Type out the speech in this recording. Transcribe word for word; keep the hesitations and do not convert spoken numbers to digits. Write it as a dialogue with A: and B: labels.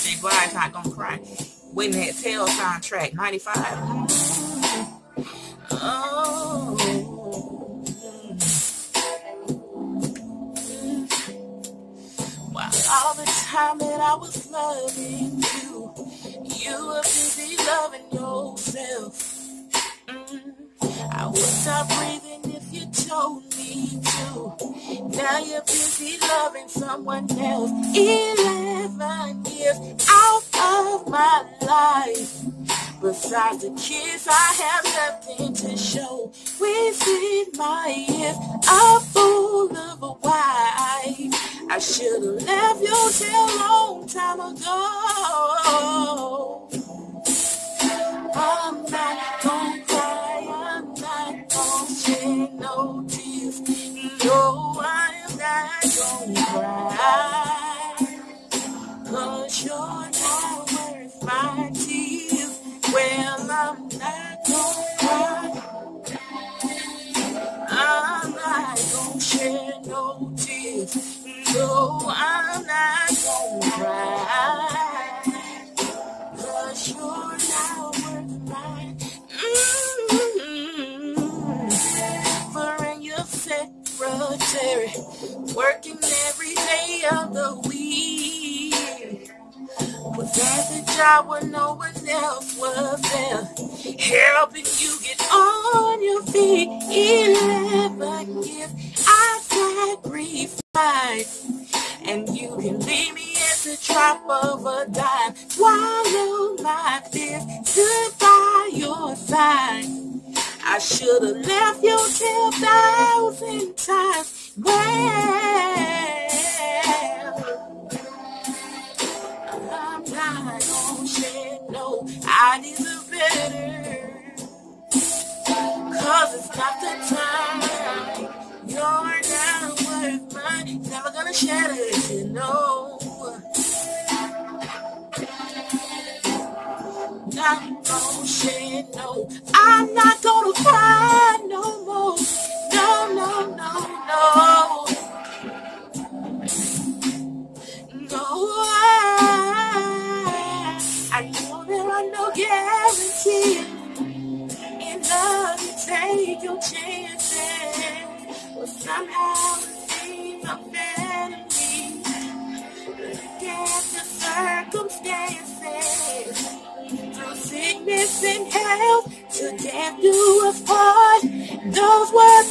A: J. Blige, Not Gonna Cry. Waiting that tail soundtrack, ninety-five. Oh. While all the time that I was loving you, you were busy loving yourself. Mm. I would stop breathing if you told me to. Now you're busy loving someone else. Eleven years out of my life. Besides the kids, I have nothing to show. Wasted my years, a fool of a wife. I should have left you till a long time ago. I'm not gonna cry, I'm not gonna shed no tears. No, I'm not gonna cry, 'cause you're not worth my tears. Well, I'm not gonna cry, I'm not gonna shed no tears. No, I'm not gonna cry, 'cause you're not worth mine. Mm-hmm. For in your secretary, working every day of the week. Was at the job when no one else was there, helping you get on your feet. Eleven years I sacrificed, and you can leave me at the drop of a dime. Swallow my fears, stood by your side. I should have left you till a thousand times. Well, I'm not gonna shed no, I deserve better. 'Cause it's not the time. You're not worth mine. Never gonna shed it, you know. Not gonna shed no. I'm not gonna cry no more. No, no, no, no. No, I, I know there are no guarantees. In love, you take your chances. But somehow it seems unfair to me. Look at the circumstances. Through sickness and health, to death do us part. Those were